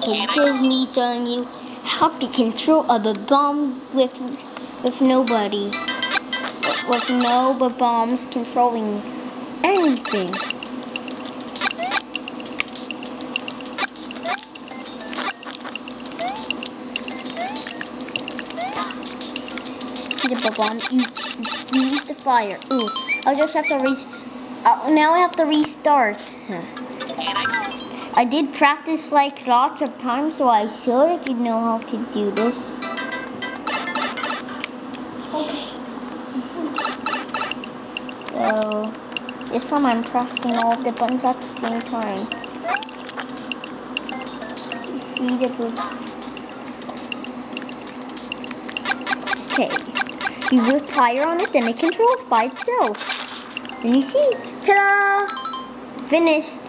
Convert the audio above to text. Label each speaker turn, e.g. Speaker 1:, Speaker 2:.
Speaker 1: Okay, this is me showing you how to control a bomb with nobody. With no bombs controlling anything. The bomb, use the fire. Ooh, I'll just have to now I have to restart. I did practice like lots of times, so I should know how to do this. Okay. So this time I'm pressing all of the buttons at the same time. You see the boost. Okay. You put fire on it, then it controls by itself. And you see, ta-da! Finished.